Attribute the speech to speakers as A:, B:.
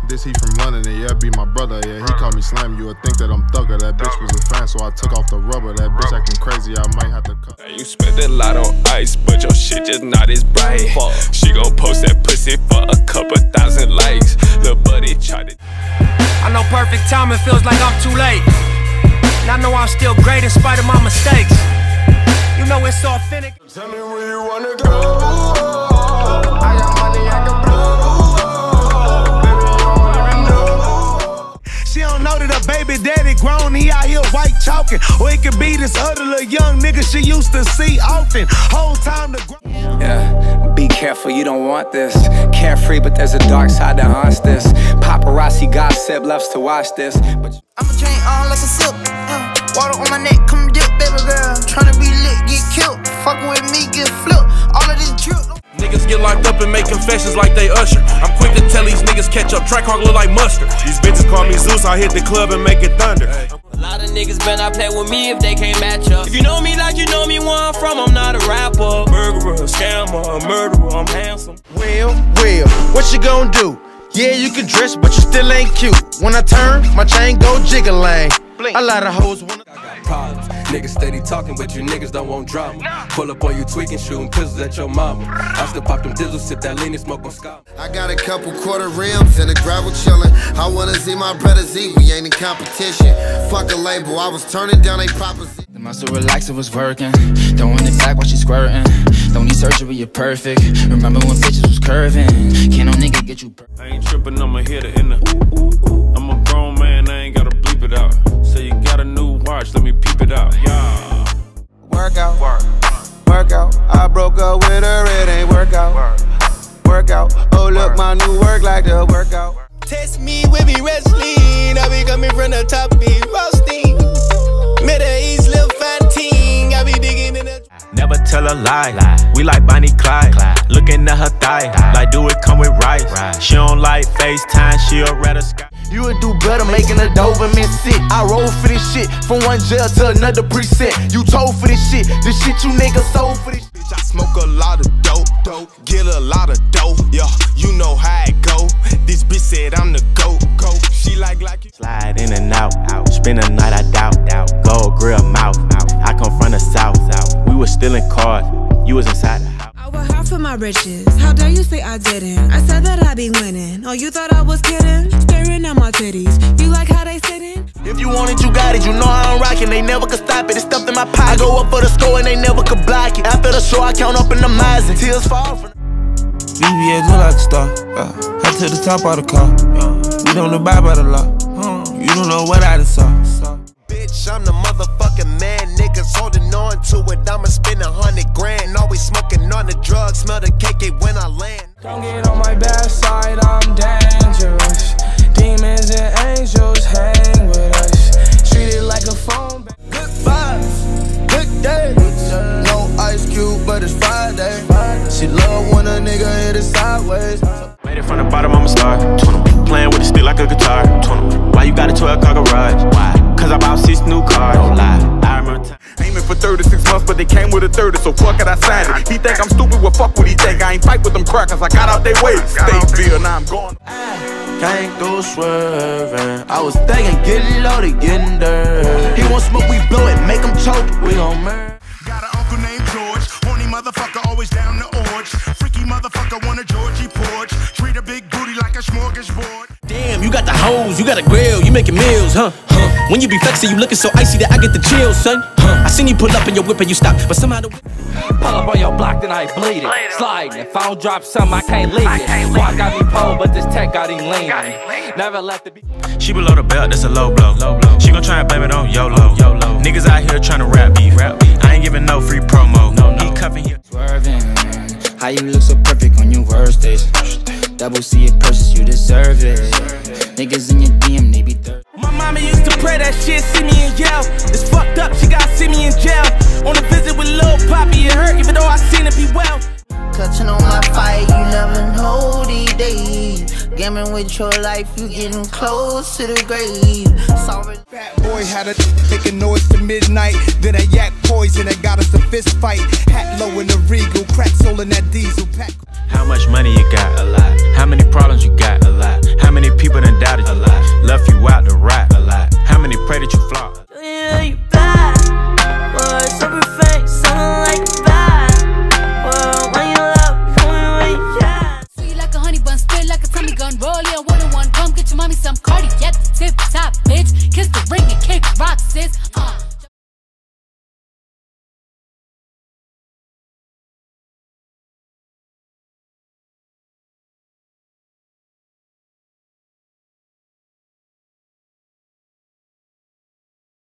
A: this, he from London, and yeah, be my brother, yeah. He called me Slam, you would think that I'm thugger. That bitch was a fan, so I took off the rubber. That bitch acting crazy, I might have to cut.
B: You spent a lot on ice, but your shit just not as bright. She gon' post that pussy for a couple thousand likes. Lil' buddy tried it.
C: I know perfect timing feels like I'm too late, and I know I'm still great in spite of my mistakes. You know it's authentic.
A: Tell me where you wanna go.
C: I got money I can blow. Baby, you don't even know.
D: She don't know that her baby daddy grown, he out here white chalking. Or it could be this other little young nigga she used to see often. Whole time to grow.
E: Yeah, be careful, you don't want this. Carefree, but there's a dark side that haunts this. Paparazzi gossip loves to watch this. But
F: I'ma chain on like a silk. Water on my neck, come dip, baby girl. Tryna be lit, get killed. Fucking with me, get flipped. All of this drip.
G: Niggas get locked up and make confessions like they Usher. I'm quick to tell these niggas catch up. Track hog look like mustard. These bitches call me Zeus, I hit the club and make it thunder.
H: A lot of niggas better not play with me if they can't match up. If you know me like you know me where I'm from, I'm not a rapper. Murderer, scammer, murderer, I'm handsome.
D: Well, what you gonna do? Yeah, you can dress, but you still ain't cute. When I turn, my chain go jiggling. A lot of hoes wanna.
E: I got problems. Niggas steady talking, but you niggas don't want drama. Pull up on you tweaking, shooting pistols at your mama. I still pop them dizzles, sip that lean and smoke on scotch.
I: I got a couple quarter rims and a gravel chillin'. I wanna see my brothers eat, we ain't in competition. Fuck a label, I was turning down a proposition.
J: The muscle relaxer was working, throwing it back while she squirting. Don't need surgery, you're perfect. Remember when bitches was curving? Can't no nigga get you perfect.
B: I ain't trippin', I'ma hit it in the. I'm a grown man, I ain't gotta bleep it out. Say you got a new watch, let me peep it out. Yeah.
D: Workout, workout. I broke up with her, it ain't workout. Workout. Oh look, my new work like the workout.
C: Test me with me wrestling. I be coming from the top, be roasting. Middle East, Lil Fantine. I be digging in the.
K: Never tell a lie. We like Bonnie Clyde. Looking at her thigh, like do it come with rice. She don't like FaceTime, she'll rather sky.
D: You would do better making a Doberman sit. I roll for this shit, from one jail to another precinct. You told for this shit you niggas sold for this shit.
G: Bitch, I smoke a lot of dope, get a lot of dough. Yeah, you know how it go. This bitch said I'm the GOAT. She like it.
K: Slide in and out. Spend a night, I doubt. Gold grill mouth. I come from the south. We was stealing cars, you was inside the house.
L: I work hard for my riches. How dare you say I didn't? I said that I be winning. Oh, you thought I was kidding? Staring at my titties. You like how they sitting?
D: If you want it, you got it. You know I don't rock it. They never could stop it. It's stuffed in my pocket. I go up for the score and they never could block it. After the show, I count up in the miles and tears fall from.
C: BBA look like a star. Head to the top of the car. We don't abide by the law. You don't know what I just saw.
D: Bitch, I'm the motherfucking man. Niggas holding on to it. I'ma spend 100 grand. Always smoking on the drugs. Smell the KK when I land.
C: Don't get on my bad side, I'm dangerous. Demons and angels hang with us. Treat it like a phone.
D: Good vibes, good days. No Ice Cube, but it's Friday. She love when a nigga hit it sideways.
K: Made it from the bottom, I'm a star. Playing with the stick like a guitar. Why you got a 12-car garage? Why? Cause I bought 6 new cars. Don't lie, I remember
G: aiming for 36 months, but they came with a 30, so fuck it, I signed it. He think I'm stupid, well fuck what he think. I ain't fight with them crackers, I got out they way. Statesville, now I'm gone.
D: Came through swerving. I was thinking, getting loaded, getting dirty. He want smoke, we blow it, make him choke, we gon' murder.
G: Got an uncle named George, horny motherfucker, always down the orge. Freaky motherfucker, want a Georgie porch. Treat a big booty like a smorgasbord.
C: Damn, you got the hose, you got a grill, you making meals, huh? When you be flexing, you looking so icy that I get the chills, son. I seen you pull up in your whip and you stop, but somehow the
E: pull up on your block, then I ain't bleeding. Sliding, if I don't drop something, I can't leave it. Squad got me pulled, but this tech got him leaning. Never left the beat.
K: She below the belt, that's a low blow. She gon' try and blame it on YOLO. Niggas out here tryna rap beef. I ain't giving no free promo. He cuffing here.
J: Swerving. How you look so perfect on your worst days? Double C it purchase, you deserve it. Niggas in your DM, they be thirsty.
C: My mama used to pray that shit, see me in jail. It's fucked up, she gotta see me in jail. On a visit with Lil Poppy, it hurt even though I seen it be well.
F: Touching on my fight, you never know these days. Gambling with your life, you getting close to the grave. Sorry.
D: Fat boy had a making noise to midnight. Then a yak poison that got us a fist fight. Hat low in the Regal, crack soul in that diesel pack.
K: How much money you got? A lot. How many problems you got? A lot. How many people that
M: rollie and water one. Come get your mommy some Cardi, yep, tip top.